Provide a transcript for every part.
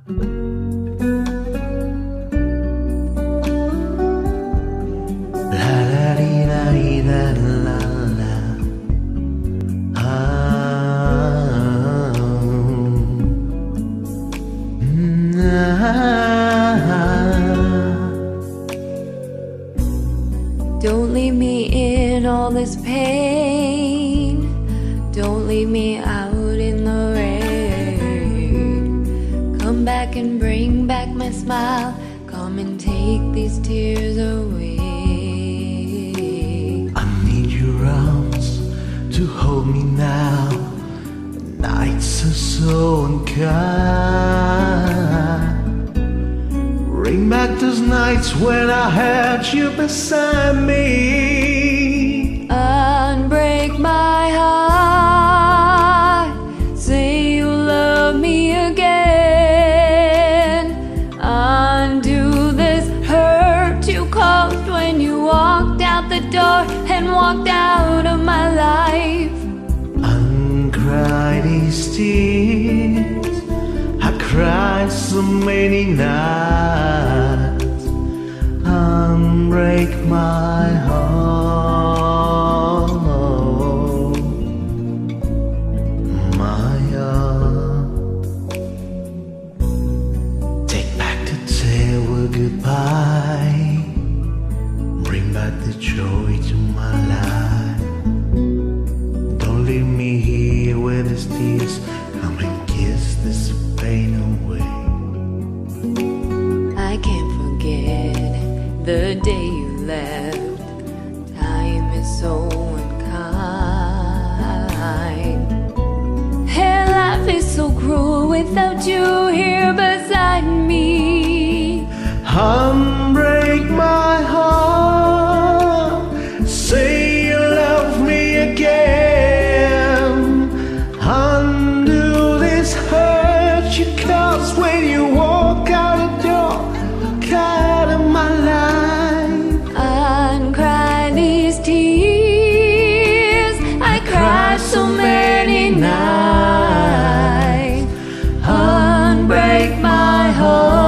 La la di la di la la la. Don't leave me in all this pain. Don't leave me out in the rain. Come back and bring back my smile. Come and take these tears away. I need your arms to hold me now. The nights are so unkind. Bring back those nights when I had you beside me. Unbreak my heart. Say you love me again. Undo this hurt you caused when you walked out the door and walked out of my life. Uncry these tears I cried so many nights. Unbreak my heart, my heart. Take back the day we're goodbye. Bring back the joy to my life. Don't leave me here with these tears. Come and kiss this pain away. I can't forget the day you left. Time is so unkind, and life is so cruel without you here beside me. Unbreak my heart. Say you love me again. Undo this hurt you caused when you walk out the door, walk out of my life. Uncry these tears I cried so many nights. Unbreak my heart.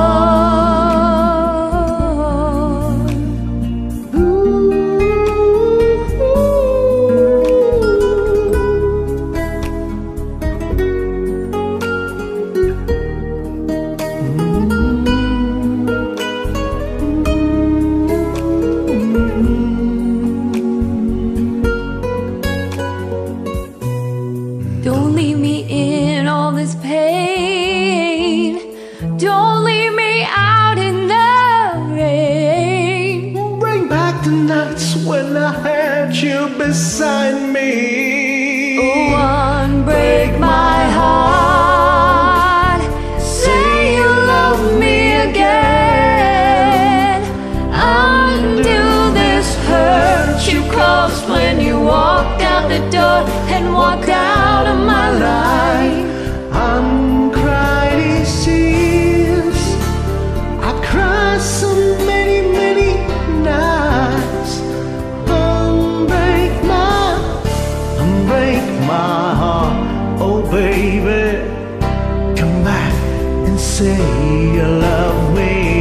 Don't leave me in all this pain. Don't leave me out in the rain. Bring back the nights when I had you beside me. Oh, unbreak my heart. Say you love me again. Undo this hurt you caused when you walked out the door and walked out of my life. Uncry these tears I cried so many, many nights. Unbreak my heart. Oh baby, come back and say you love me.